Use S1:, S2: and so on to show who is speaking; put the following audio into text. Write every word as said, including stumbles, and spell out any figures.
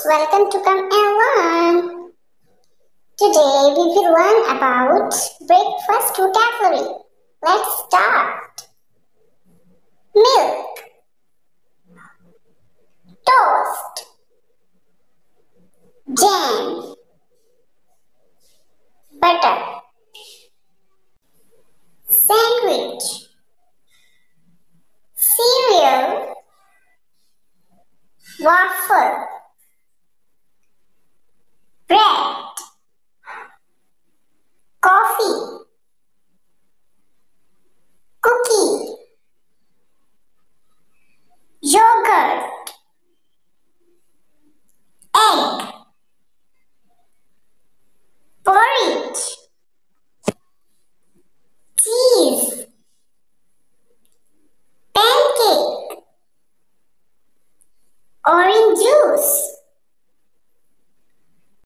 S1: welcome to Come and Learn. Today we will learn about breakfast vocabulary. Let's start. Milk, toast, jam, butter, sandwich, cereal, waffle, bread, coffee, cookie, yogurt, egg, porridge, cheese, pancake, orange juice,